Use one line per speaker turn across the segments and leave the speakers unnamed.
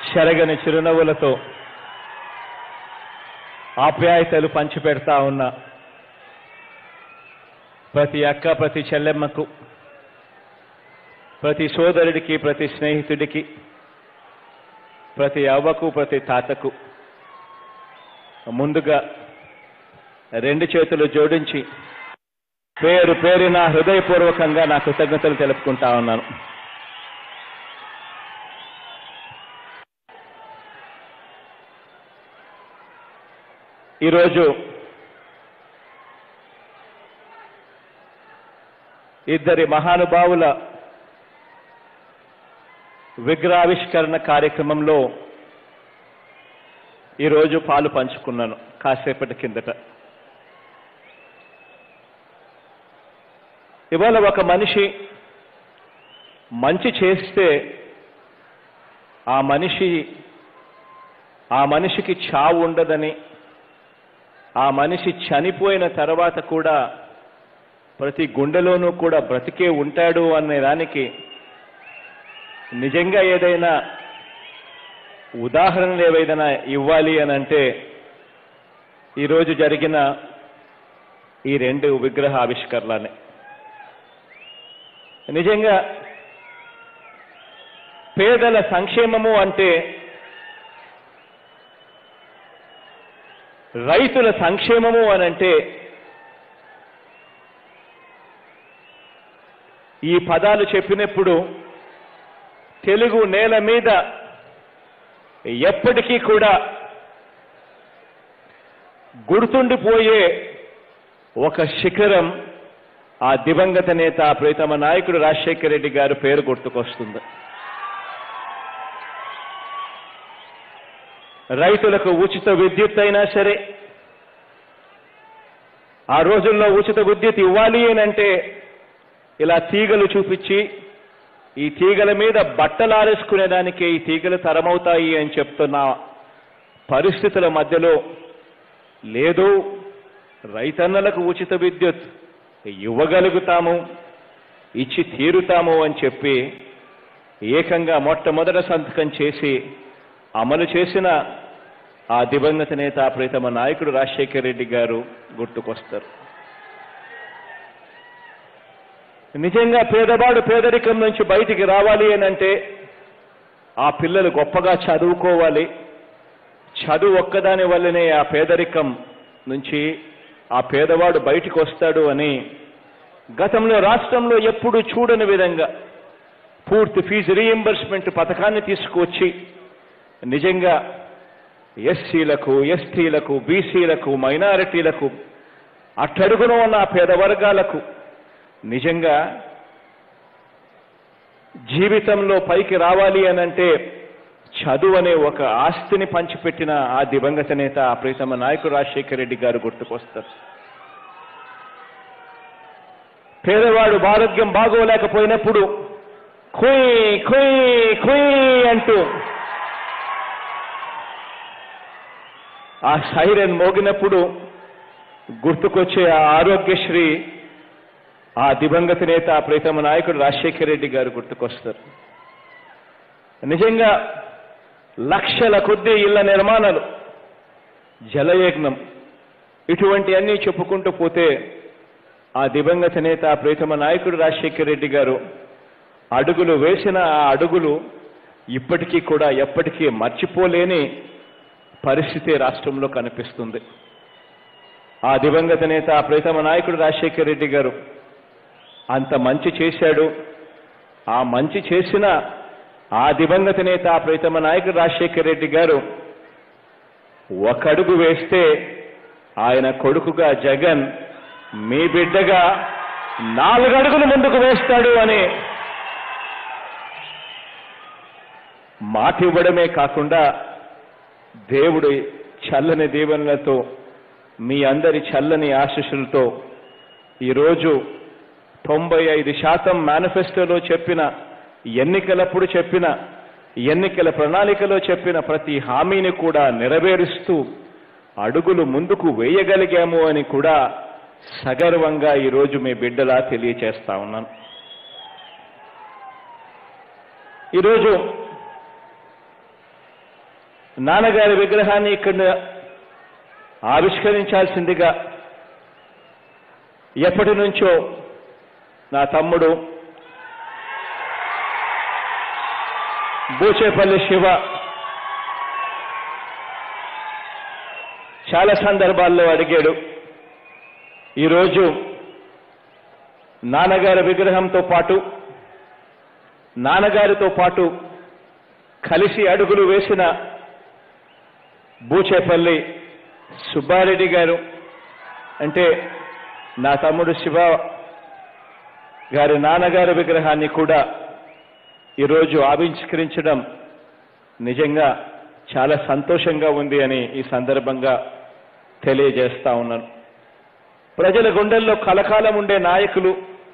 చెరగని చిరునవ్వులతో ఆప్యాయతలు పంచిపెడతా ఉన్న ప్రతి అక్క, ప్రతి చెల్లెమ్మకు, ప్రతి సోదరుడికి, ప్రతి స్నేహితుడికి, ప్రతి అవ్వకు, ప్రతి తాతకు ముందుగా రెండు చేతులు జోడించి పేరు పేరున హృదయపూర్వకంగా నా కృతజ్ఞతలు తెలుపుకుంటా ఉన్నాను. ఈరోజు ఇద్దరి మహానుభావుల విగ్రహావిష్కరణ కార్యక్రమంలో ఈరోజు పాలు పంచుకున్నాను కాసేపటి కిందట. ఇవాళ ఒక మనిషి మంచి చేస్తే ఆ మనిషికి చావు ఉండదని, ఆ మనిషి చనిపోయిన తర్వాత కూడా ప్రతి గుండెలోనూ కూడా బ్రతికే ఉంటాడు అనే దానికి నిజంగా ఏదైనా ఉదాహరణలు ఏవైనా ఇవ్వాలి అని అంటే ఈరోజు జరిగిన ఈ రెండు విగ్రహ ఆవిష్కరణలనే. నిజంగా పేదల సంక్షేమము అంటే రైతుల సంక్షేమము అనంటే ఈ పదాలు చెప్పినప్పుడు తెలుగు నేల మీద ఎప్పటికీ కూడా గుర్తుండిపోయే ఒక శిఖరం ఆ దివంగత నేత ప్రియతమ నాయకుడు రాజశేఖర రెడ్డి గారి పేరు గుర్తుకొస్తుంది. రైతులకు ఉచిత విద్యుత్ అయినా సరే, ఆ రోజుల్లో ఉచిత విద్యుత్ ఇవ్వాలి అంటే ఇలా తీగలు చూపించి ఈ తీగల మీద బట్టలు ఆరేసుకునేదానికి ఈ తీగలు తరమవుతాయి అని చెప్తున్న పరిస్థితుల మధ్యలో లేదు, రైతన్నలకు ఉచిత విద్యుత్ ఇవ్వగలుగుతాము, ఇచ్చి తీరుతాము అని చెప్పి ఏకంగా మొట్టమొదట సంతకం చేసి అమలు చేసిన ఆ దివంగత నేత ప్రియతమ నాయకుడు రాజశేఖర రెడ్డి గారు గుర్తుకొస్తారు. నిజంగా పేదవాడు పేదరికం నుంచి బయటికి రావాలి అంటే ఆ పిల్లలు గొప్పగా చదువుకోవాలి, చదువు ఒక్కదాని వల్లనే ఆ పేదరికం నుంచి ఆ పేదవాడు బయటికి వస్తాడు అని గతంలో రాష్ట్రంలో ఎప్పుడూ చూడని విధంగా పూర్తి ఫీజు రీయింబర్స్మెంట్ పథకాన్ని తీసుకువచ్చి నిజంగా ఎస్సీలకు, ఎస్టీలకు, బీసీలకు, మైనారిటీలకు, అట్టడుగున ఉన్న పేద వర్గాలకు నిజంగా జీవితంలో పైకి రావాలి అనంటే చదువు అనే ఒక ఆస్తిని పంచిపెట్టిన ఆ దివంగత నేత ఆ ప్రియతమ నాయకుడు రాజశేఖర రెడ్డి గారు గుర్తుకొస్తారు. పేదవాడు ఆరోగ్యం బాగోలేకపోయినప్పుడు ఖుయ్ ఖుయ్ ఖుయ్ అంటూ ఆ సైరన్ మోగినప్పుడు గుర్తుకొచ్చే ఆ ఆరోగ్యశ్రీ ఆ దివంగత నేత ప్రియతమ నాయకుడు రాజశేఖర రెడ్డి గారు గుర్తుకొస్తారు. నిజంగా లక్షల కొద్దీ ఇళ్ల నిర్మాణాలు, జలయజ్ఞం, ఇటువంటి అన్నీ చెప్పుకుంటూ పోతే ఆ దివంగత నేత ప్రియతమ నాయకుడు రాజశేఖర రెడ్డి గారు అడుగులు వేసిన ఆ అడుగులు ఇప్పటికీ కూడా ఎప్పటికీ మర్చిపోలేని పరిస్థితి రాష్ట్రంలో కనిపిస్తుంది. ఆ దివంగత నేత ప్రియతమ నాయకుడు రాజశేఖర రెడ్డి గారు అంత మంచి చేశాడు. ఆ మంచి చేసిన ఆ దివంగత నేత ప్రియతమ నాయకుడు రాజశేఖర రెడ్డి గారు ఒక అడుగు వేస్తే ఆయన కొడుకుగా జగన్ మీ బిడ్డగా 4 అడుగులు ముందుకు వేస్తాడు అని మాట ఇవ్వడమే కాకుండా దేవుడి చల్లని దీవెనలతో, మీ అందరి చల్లని ఆశీస్సులతో ఈరోజు 95% మేనిఫెస్టోలో చెప్పిన, ఎన్నికలప్పుడు చెప్పిన, ఎన్నికల ప్రణాళికలో చెప్పిన ప్రతి హామీని కూడా నెరవేరుస్తూ అడుగులు ముందుకు వేయగలిగాము అని కూడా సగర్వంగా ఈరోజు మీ బిడ్డలా తెలియచేస్తా ఉన్నాను. ఈరోజు నాన్నగారి విగ్రహాన్ని ఇక్కడ ఆవిష్కరించాల్సిందిగా ఎప్పటి నుంచో నా తమ్ముడు బూచేపల్లి శివ చాలా సందర్భాల్లో అడిగాడు. ఈరోజు నాన్నగారి విగ్రహంతో పాటు నాన్నగారితో పాటు కలిసి అడుగులు వేసిన బూచేపల్లి సుబ్బారెడ్డి గారు అంటే నా తమ్ముడు శివ గారి నాన్నగారి విగ్రహాన్ని కూడా ఈరోజు ఆవిష్కరించడం నిజంగా చాలా సంతోషంగా ఉంది అని ఈ సందర్భంగా తెలియజేస్తా ఉన్నాను. ప్రజల గుండెల్లో కలకాలం ఉండే నాయకులు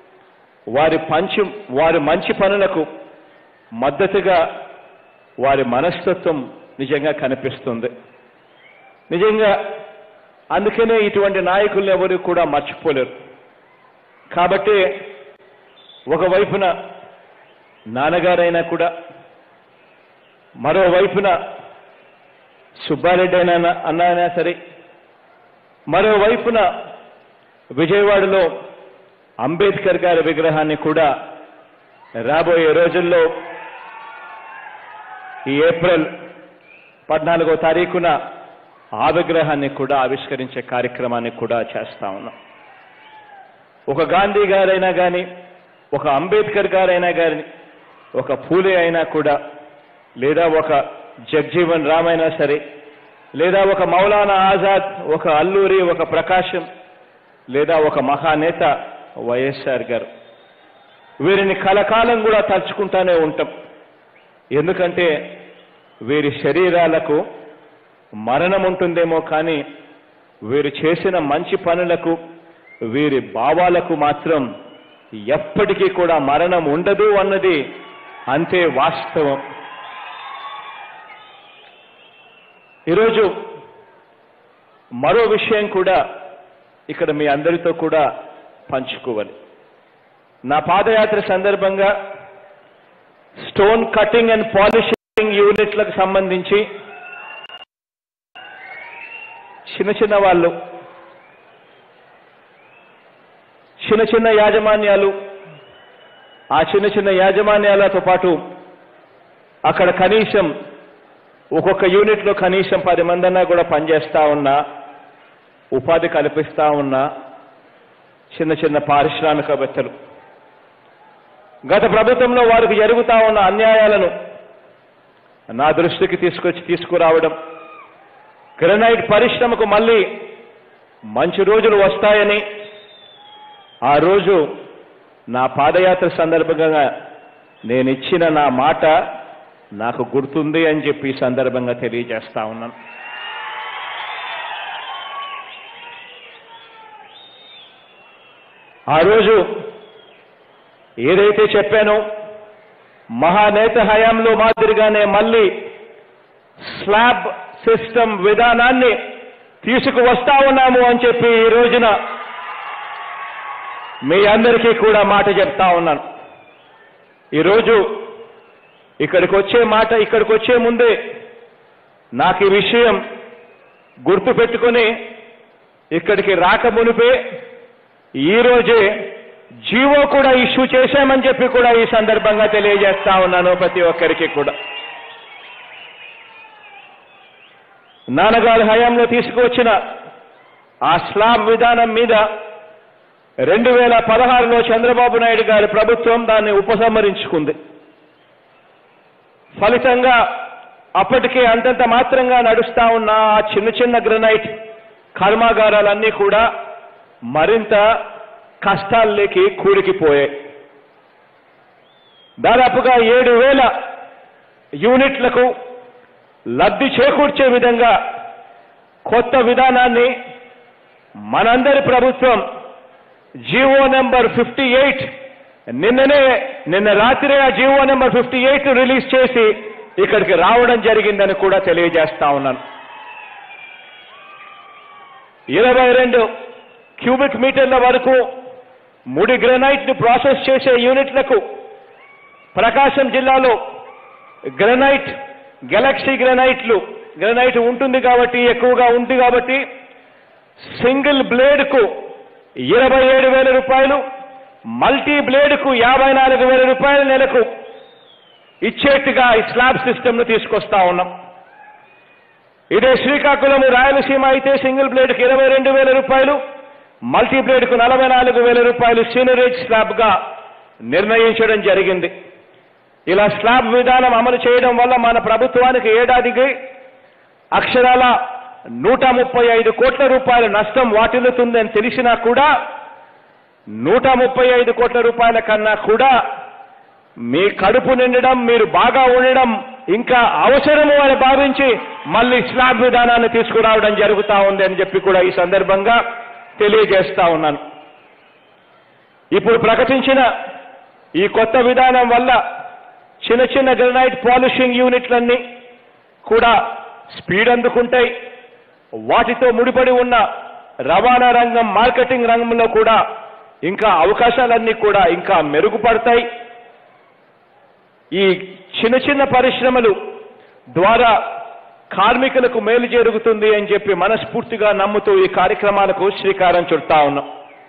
వారి మంచి పనులకు మద్దతుగా వారి మనస్తత్వం నిజంగా కనిపిస్తుంది. నిజంగా అందుకనే ఇటువంటి నాయకుల్ని ఎవరు కూడా మర్చిపోలేరు. కాబట్టి ఒకవైపున నాన్నగారైనా కూడా మరోవైపున సుబ్బారెడ్డి అన్నా సరే మరోవైపున విజయవాడలో అంబేద్కర్ గారి విగ్రహాన్ని కూడా రాబోయే రోజుల్లో ఈ ఏప్రిల్ 14వ తారీఖున ఆ విగ్రహాన్ని కూడా ఆవిష్కరించే కార్యక్రమాన్ని కూడా చేస్తా ఉన్నాం. ఒక గాంధీ గారైనా కానీ ఒక అంబేద్కర్ గారైనా కానీ ఒక పూలే అయినా కూడా లేదా ఒక జగ్జీవన్ రామ్ అయినా సరే లేదా ఒక మౌలానా ఆజాద్ ఒక అల్లూరి ఒక ప్రకాశం లేదా ఒక మహానేత వైఎస్ఆర్ గారు వీరిని కలకాలం కూడా తలుచుకుంటానే ఉంటాం. ఎందుకంటే వీరి శరీరాలకు మరణం ఉంటుందేమో కానీ వీరు చేసిన మంచి పనులకు వీరి భావాలకు మాత్రం ఎప్పటికీ కూడా మరణం ఉండదు అన్నది అంతే వాస్తవం. ఈరోజు మరో విషయం కూడా ఇక్కడ మీ అందరితో కూడా పంచుకోవాలి. నా పాదయాత్ర సందర్భంగా స్టోన్ కటింగ్ అండ్ పాలిషింగ్ యూనిట్లకు సంబంధించి చిన్న యాజమాన్యాలు ఆ చిన్న యాజమాన్యాలతో పాటు అక్కడ కనీసం ఒక్కొక్క యూనిట్లో కనీసం 10 మందన్నా కూడా పనిచేస్తా ఉన్నా ఉపాధి కల్పిస్తా ఉన్నా చిన్న పారిశ్రామికవేత్తలు గత ప్రభుత్వంలో వారికి జరుగుతా ఉన్న అన్యాయాలను నా దృష్టికి తీసుకురావడం గ్రనైట్ పరిశ్రమకు మళ్ళీ మంచి రోజులు వస్తాయని ఆ రోజు నా పాదయాత్ర సందర్భంగా నేను ఇచ్చిన నా మాట నాకు గుర్తుంది అని చెప్పి ఈ సందర్భంగా తెలియజేస్తా ఉన్నాను. ఆ రోజు ఏదైతే చెప్పానో మహానేత హయాంలో మాదిరిగానే మళ్ళీ స్లాబ్ సిస్టమ్ విధానాన్ని తీసుకువస్తా ఉన్నాము అని చెప్పి ఈ రోజున మీ అందరికీ కూడా మాట చెప్తా ఉన్నాను. ఈరోజు ఇక్కడికి వచ్చే ముందే నాకు ఈ విషయం గుర్తు పెట్టుకొని ఇక్కడికి రాక మునిపే ఈరోజే జీవో కూడా ఇష్యూ చేశామని చెప్పి కూడా ఈ సందర్భంగా తెలియజేస్తా ఉన్నాను ప్రతి ఒక్కరికి కూడా. నాన్నగారి హయాంలో తీసుకువచ్చిన ఆ స్లాబ్ విధానం మీద 2016లో చంద్రబాబు నాయుడు గారి ప్రభుత్వం దాన్ని ఉపసంహరించుకుంది. ఫలితంగా అప్పటికే అంతంత మాత్రంగా నడుస్తా ఉన్న ఆ చిన్న గ్రనైట్ కర్మాగారాలన్నీ కూడా మరింత కష్టాల్లోకి కూరుకుపోయాయి. దాదాపుగా 7,000 యూనిట్లకు లబ్ధి చేకూర్చే విధంగా కొత్త విధానాన్ని మనందరి ప్రభుత్వం జీవో నెంబర్ 58 నిన్న రాత్రి ఆ జీవో నెంబర్ 58 రిలీజ్ చేసి ఇక్కడికి రావడం జరిగిందని కూడా తెలియజేస్తా ఉన్నాను. 22 క్యూబిక్ మీటర్ల వరకు ముడి గ్రనైట్ ని ప్రాసెస్ చేసే యూనిట్లకు ప్రకాశం జిల్లాలో గ్రనైట్ గెలాక్సీ గ్రనైట్లు గ్రానైట్ ఉంటుంది కాబట్టి, ఎక్కువగా ఉంది కాబట్టి సింగిల్ బ్లేడ్కు 27,000 రూపాయలు, మల్టీ బ్లేడ్కు 54,000 రూపాయల నెలకు ఇచ్చేట్టుగా ఈ స్లాబ్ సిస్టమ్ను తీసుకొస్తా ఉన్నాం. ఇదే శ్రీకాకుళం రాయలసీమ అయితే సింగిల్ బ్లేడ్కు 22,000 రూపాయలు, మల్టీ బ్లేడ్కు 44,000 రూపాయలు సీనరేజ్ స్లాబ్గా నిర్ణయించడం జరిగింది. ఇలా స్లాబ్ విధానం అమలు చేయడం వల్ల మన ప్రభుత్వానికి ఏడాదికి అక్షరాల 135 కోట్ల రూపాయల నష్టం వాటిల్లుతుందని తెలిసినా కూడా 135 కోట్ల రూపాయల కన్నా కూడా మీ కడుపు నిండడం, మీరు బాగా ఉండడం ఇంకా అవసరము అని భావించి మళ్ళీ స్లాబ్ విధానాన్ని తీసుకురావడం జరుగుతూ ఉంది అని చెప్పి కూడా ఈ సందర్భంగా తెలియజేస్తా ఉన్నాను. ఇప్పుడు ప్రకటించిన ఈ కొత్త విధానం వల్ల చిన్న చిన్న గ్రానైట్ పాలిషింగ్ యూనిట్లన్నీ కూడా స్పీడ్ అందుకుంటాయి. వాటితో ముడిపడి ఉన్న రవాణా రంగం, మార్కెటింగ్ రంగంలో కూడా ఇంకా అవకాశాలన్నీ కూడా ఇంకా మెరుగుపడతాయి. ఈ చిన్న చిన్న పరిశ్రమలు ద్వారా కార్మికులకు మేలు జరుగుతుంది అని చెప్పి మనస్ఫూర్తిగా నమ్ముతూ ఈ కార్యక్రమాలకు శ్రీకారం చుడతా ఉన్నాం.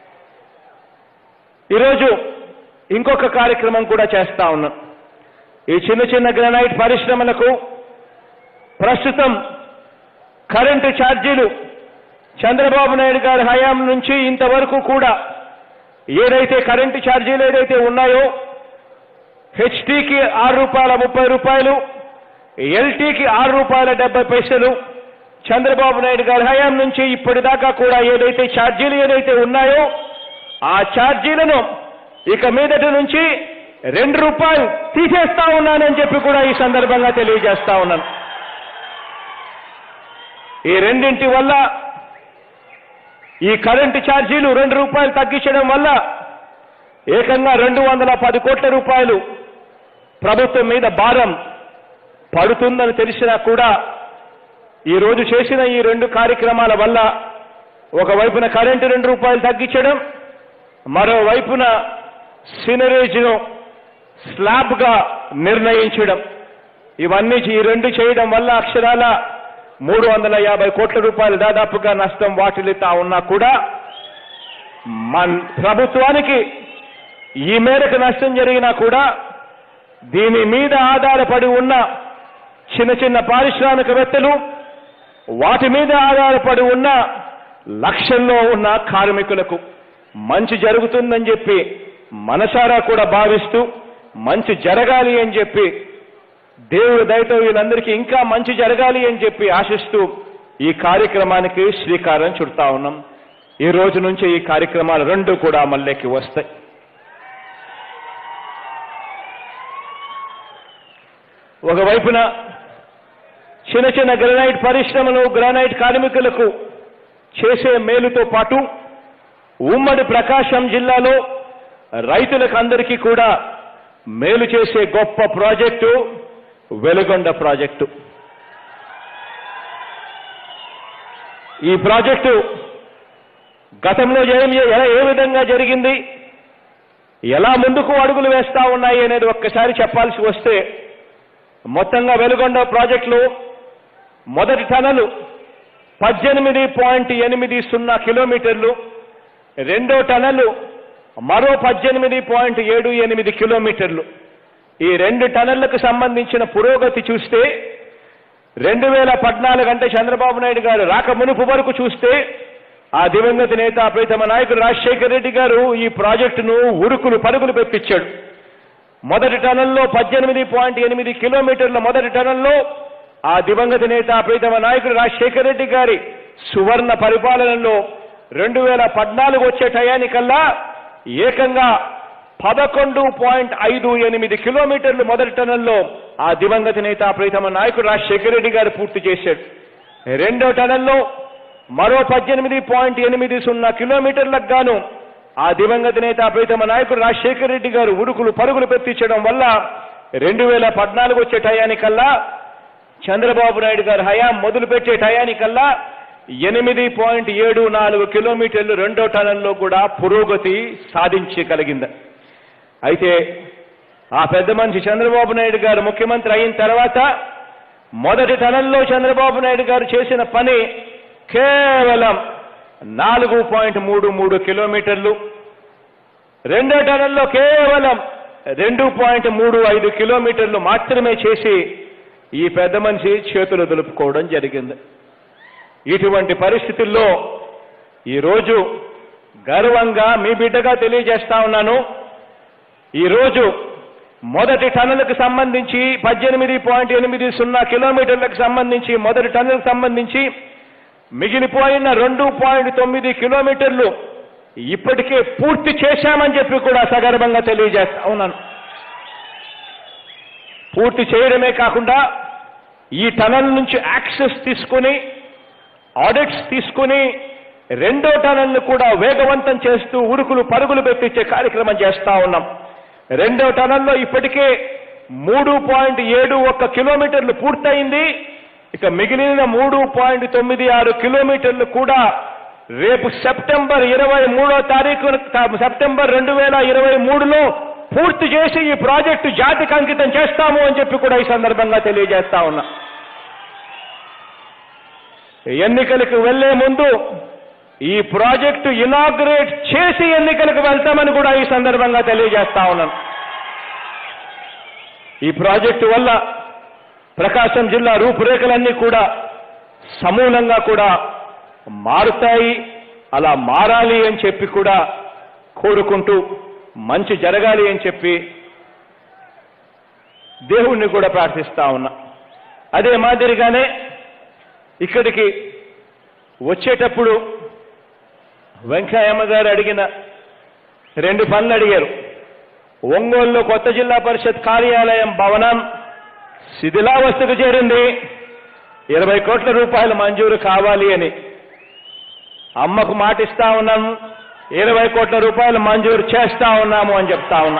ఈరోజు ఇంకొక కార్యక్రమం కూడా చేస్తా ఉన్నాం. ఈ చిన్న చిన్న గ్రానైట్ పరిశ్రమలకు ప్రస్తుతం కరెంటు ఛార్జీలు చంద్రబాబు నాయుడు గారి హయాం నుంచి ఇంతవరకు కూడా ఏదైతే కరెంటు ఛార్జీలు ఏదైతే ఉన్నాయో హెచ్టీకి ₹6.30, ఎల్టీకి ₹6.70 చంద్రబాబు నాయుడు గారి హయాం నుంచి ఇప్పటిదాకా కూడా ఏదైతే ఛార్జీలు ఏదైతే ఉన్నాయో ఆ ఛార్జీలను ఇక మీదటి నుంచి ₹2 తీసేస్తా ఉన్నానని చెప్పి కూడా ఈ సందర్భంగా తెలియజేస్తా ఉన్నాను. ఈ రెండింటి వల్ల ఈ కరెంటు ఛార్జీలు ₹2 తగ్గించడం వల్ల ఏకంగా 210 కోట్ల రూపాయలు ప్రభుత్వం మీద భారం పడుతుందని తెలిసినా కూడా ఈ రోజు చేసిన ఈ 2 కార్యక్రమాల వల్ల ఒకవైపున కరెంటు ₹2 తగ్గించడం, మరోవైపున సినరేజ్ను స్లాబ్గా నిర్ణయించడం, ఇవన్నీ ఈ 2 చేయడం వల్ల అక్షరాల 350 కోట్ల రూపాయలు దాదాపుగా నష్టం వాటిల్లుతా ఉన్నా కూడా మన ప్రభుత్వానికి ఈ మేరకు నష్టం జరిగినా కూడా దీని మీద ఆధారపడి ఉన్న చిన్న చిన్న పారిశ్రామికవేత్తలు, వాటి మీద ఆధారపడి ఉన్న లక్షల్లో ఉన్న కార్మికులకు మంచి జరుగుతుందని చెప్పి మనసారా కూడా భావిస్తూ మంచి జరగాలి అని చెప్పి దేవుడి దయతో వీళ్ళందరికీ ఇంకా మంచి జరగాలి అని చెప్పి ఆశిస్తూ ఈ కార్యక్రమానికి శ్రీకారం చుడతా ఉన్నాం. ఈ రోజు నుంచి ఈ కార్యక్రమాలు 2 కూడా అమల్లోకి వస్తాయి. ఒకవైపున చిన్న చిన్న గ్రానైట్ పరిశ్రమలు, గ్రానైట్ కార్మికులకు చేసే మేలుతో పాటు ఉమ్మడి ప్రకాశం జిల్లాలో రైతులకు అందరికీ కూడా మేలు చేసే గొప్ప ప్రాజెక్టు వెలుగొండ ప్రాజెక్టు. ఈ ప్రాజెక్టు గతంలో ఏ విధంగా జరిగింది, ఎలా ముందుకు అడుగులు వేస్తా ఉన్నాయి అనేది ఒక్కసారి చెప్పాల్సి వస్తే, మొత్తంగా వెలుగొండ ప్రాజెక్టులో మొదటి టనలు 18.80 కిలోమీటర్లు, రెండో టనలు మరో 18.78 కిలోమీటర్లు. ఈ 2 టనళ్లకు సంబంధించిన పురోగతి చూస్తే 2014 అంటే చంద్రబాబు నాయుడు గారు రాక మునుపు వరకు చూస్తే ఆ దివంగత నేత ప్రీతమ నాయకుడు రాజశేఖర రెడ్డి గారు ఈ ప్రాజెక్టును ఉరుకులు పరుగులు పెట్టించాడు. మొదటి టనల్లో 18.8 కిలోమీటర్ల మొదటి టనల్లో ఆ దివంగత నేత ప్రీతమ నాయకుడు రాజశేఖర రెడ్డి గారి సువర్ణ పరిపాలనలో 2014 వచ్చే టయానికల్లా ఏకంగా 11.58 కిలోమీటర్లు మొదటి టనల్లో ఆ దివంగత నేత ప్రీతమ నాయకుడు రాజశేఖర రెడ్డి గారు పూర్తి చేశాడు. రెండో టనల్లో మరో 18.80 కిలోమీటర్లకు గాను ఆ దివంగత నేత ప్రీతమ నాయకుడు రాజశేఖర రెడ్డి గారు ఉరుకులు పరుగులు పెట్టించడం వల్ల 2014 వచ్చే టయానికల్లా చంద్రబాబు నాయుడు గారు హయాం మొదలుపెట్టే టయానికల్లా 8.74 కిలోమీటర్లు రెండో టనల్లో కూడా పురోగతి సాధించగలిగింది. అయితే ఆ పెద్ద మనిషి చంద్రబాబు నాయుడు గారు ముఖ్యమంత్రి అయిన తర్వాత మొదటి టనల్లో చంద్రబాబు నాయుడు గారు చేసిన పని కేవలం 4.33 కిలోమీటర్లు, రెండో టనల్లో కేవలం 2.35 కిలోమీటర్లు మాత్రమే చేసి ఈ పెద్ద మనిషి చేతులు దులుపుకోవడం జరిగింది. ఇటువంటి పరిస్థితుల్లో ఈరోజు గర్వంగా మీ బిడ్డగా తెలియజేస్తా ఉన్నాను, ఈరోజు మొదటి టన్నులకు సంబంధించి 18.80 కిలోమీటర్లకు సంబంధించి మొదటి టన్నులకు సంబంధించి మిగిలిపోయిన 2.9 కిలోమీటర్లు ఇప్పటికే పూర్తి చేశామని చెప్పి కూడా సగర్వంగా తెలియజేస్తా ఉన్నాను. పూర్తి చేయడమే కాకుండా ఈ టనల్ నుంచి యాక్సెస్ తీసుకుని ఆడిట్స్ తీసుకుని రెండో టనల్ను కూడా వేగవంతం చేస్తూ ఉరుకులు పరుగులు పెట్టించే కార్యక్రమం చేస్తా ఉన్నాం. రెండో టనల్లో ఇప్పటికే 3.71 కిలోమీటర్లు పూర్తయింది. ఇక మిగిలిన 3.96 కిలోమీటర్లు కూడా రేపు సెప్టెంబర్ 23వ తారీఖున సెప్టెంబర్ 2023లో పూర్తి చేసి ఈ ప్రాజెక్టు జాతికి అంకితం చేస్తాము అని చెప్పి కూడా ఈ సందర్భంగా తెలియజేస్తా ఉన్నా. ఎన్నికలకు వెళ్లే ముందు ఈ ప్రాజెక్టు ఇనాగ్రేట్ చేసి ఎన్నికలకు వెళ్తామని కూడా ఈ సందర్భంగా తెలియజేస్తా ఉన్నాను. ఈ ప్రాజెక్టు వల్ల ప్రకాశం జిల్లా రూపురేఖలన్నీ కూడా సమూలంగా కూడా మారుతాయి. అలా మారాలి అని చెప్పి కూడా కోరుకుంటూ మంచి జరగాలి అని చెప్పి దేవుణ్ణి కూడా ప్రార్థిస్తా ఉన్నా. అదే మాదిరిగానే ఇక్కడికి వచ్చేటప్పుడు వెంకయ్యమ్మ గారు అడిగిన 2 పనులు అడిగారు. ఒంగోలులో కొత్త జిల్లా పరిషత్ కార్యాలయం భవనం శిథిలావస్థకు చేరింది, 20 కోట్ల రూపాయలు మంజూరు కావాలి అని. అమ్మకు మాటిస్తా ఉన్నాము, 20 కోట్ల రూపాయలు మంజూరు చేస్తా ఉన్నాము అని చెప్తా ఉన్నా.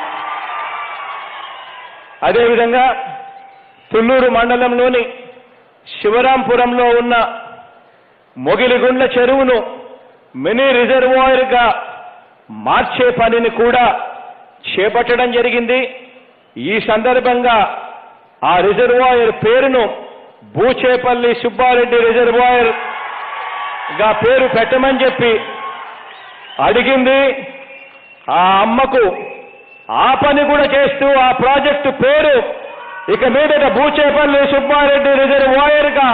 అదేవిధంగా తుళ్ళూరు మండలంలోని శివరాంపురంలో ఉన్న మొగిలిగుండ్ల చెరువును మినీ రిజర్వాయర్గా మార్చే పనిని కూడా చేపట్టడం జరిగింది. ఈ సందర్భంగా ఆ రిజర్వాయర్ పేరును బూచేపల్లి సుబ్బారెడ్డి రిజర్వాయర్ గా పేరు పెట్టమని చెప్పి అడిగింది. ఆ అమ్మకు ఆ పని కూడా చేస్తూ ఆ ప్రాజెక్టు పేరు ఇక మీదట బూచేపల్లి సుబ్బారెడ్డి రిజర్వాయర్ గా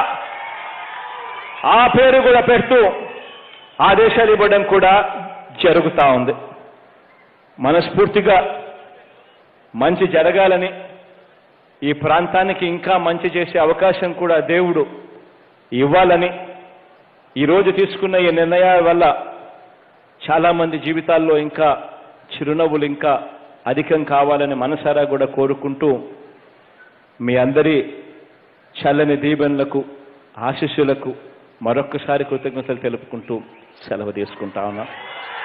ఆ పేరు కూడా పెడుతూ ఆదేశాలు ఇవ్వడం కూడా జరుగుతూ ఉంది. మనస్ఫూర్తిగా మంచి జరగాలని, ఈ ప్రాంతానికి ఇంకా మంచి చేసే అవకాశం కూడా దేవుడు ఇవ్వాలని, ఈరోజు తీసుకున్న ఈ నిర్ణయాల వల్ల చాలామంది జీవితాల్లో ఇంకా చిరునవ్వులు ఇంకా అధికం కావాలని మనసారా కూడా కోరుకుంటూ మీ అందరి చల్లని దీవెనలకు ఆశీస్సులకు మరొక్కసారి కృతజ్ఞతలు తెలుపుకుంటూ సెలవు తీసుకుంటా ఉన్నా.